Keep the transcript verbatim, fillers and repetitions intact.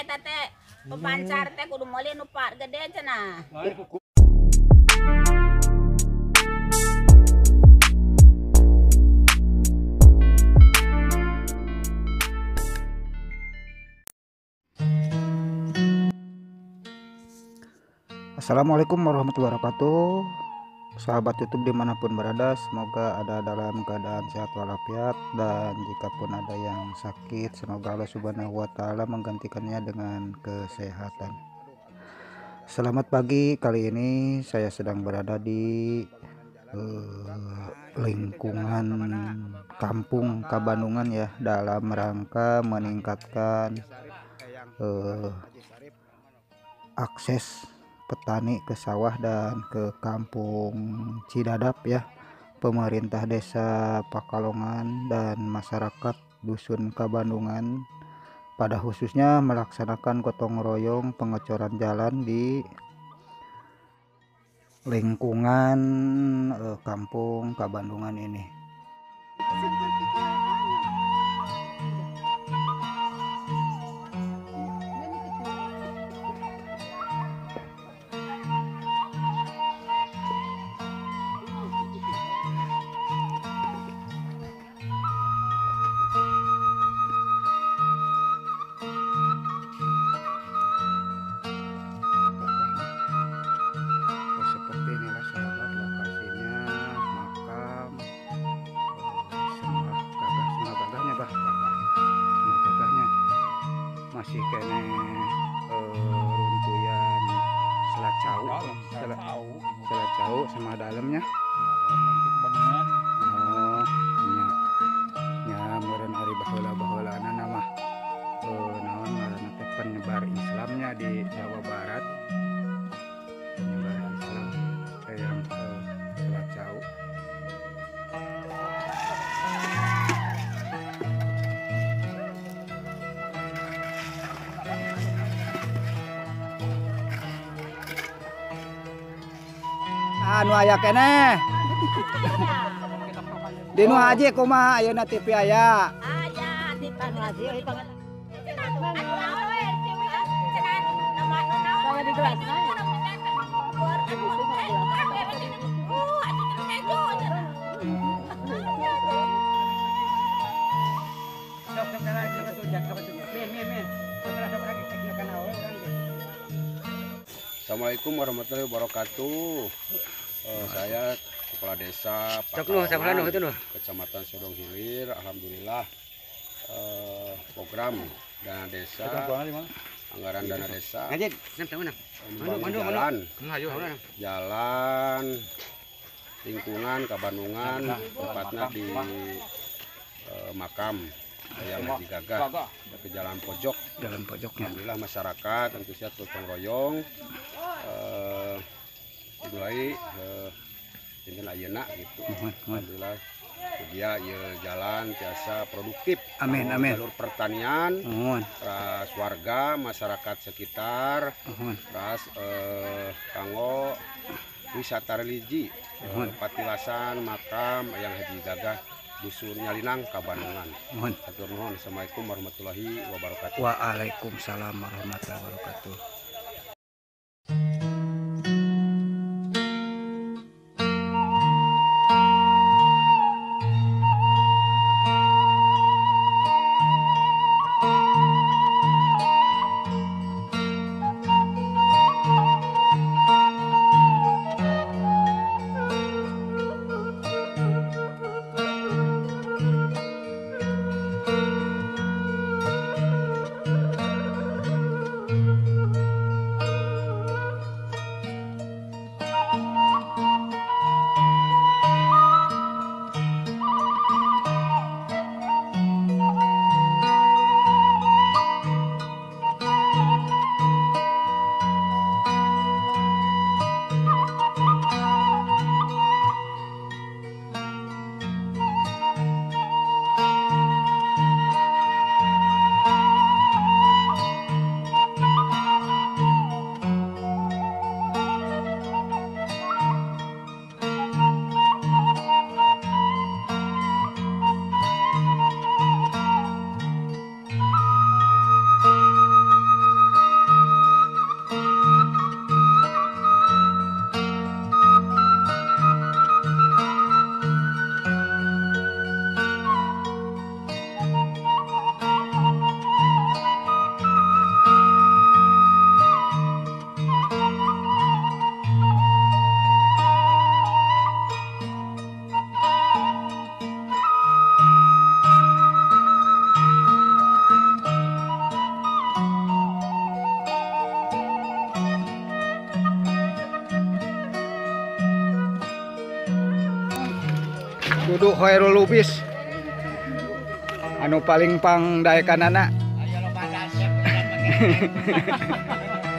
eta teh pepancar teh kudu meuli nu pak gede cenah. Assalamualaikum warahmatullahi wabarakatuh. Sahabat YouTube dimanapun berada, semoga ada dalam keadaan sehat walafiat, dan jika pun ada yang sakit, semoga Allah Subhanahu wa Ta'ala menggantikannya dengan kesehatan. Selamat pagi, kali ini saya sedang berada di uh, lingkungan kampung Kabandungan ya, dalam rangka meningkatkan uh, akses petani ke sawah dan ke kampung Cidadap ya. Pemerintah desa Pakalongan dan masyarakat dusun Kabandungan pada khususnya melaksanakan gotong royong pengecoran jalan di lingkungan eh, kampung Kabandungan ini. Seperti inilah sahabat lokasinya, makam semua gagah, semua gagahnya bah, semua gagahnya masih kene eh, runtuyan selacau, selacau, selacau sama dalamnya. Oh, nya, nya meureun ari baheula-baheulana nama eh, naon ngaranna teh penyebar Islamnya di Jawa Barat. Penyebar Islam yang eh, selacau. Anu aya keneh dinu haji kumaha ayeuna T V aya Aya di pan haji euy pangan. Saya di gelas Assalamualaikum warahmatullahi wabarakatuh. Uh, saya Kepala Desa Pakalongan, Kecamatan Sodong Hilir. Alhamdulillah uh, program dana desa, anggaran dana desa, membangun jalan, jalan lingkungan Kabandungan, tepatnya di uh, makam yang Haji Gagah ke jalan pojok. Jalan pojoknya. Alhamdulillah masyarakat antusias gotong royong. Uh, dimulai dengan uh, ayeuna gitu. Alhamdulillah dia ya jalan biasa produktif. Amin amin. Jalur pertanian, Mohon. ras warga masyarakat sekitar, Mohon. ras uh, kanggo wisata religi, uh, patilasan makam yang Haji Gagah dusun Nyalinang Kabandungan. Mohon. Hatur nuhun. Assalamualaikum warahmatullahi wabarakatuh. Waalaikumsalam warahmatullahi wabarakatuh. kudu Khairul Lubis anu paling pangdaekanana.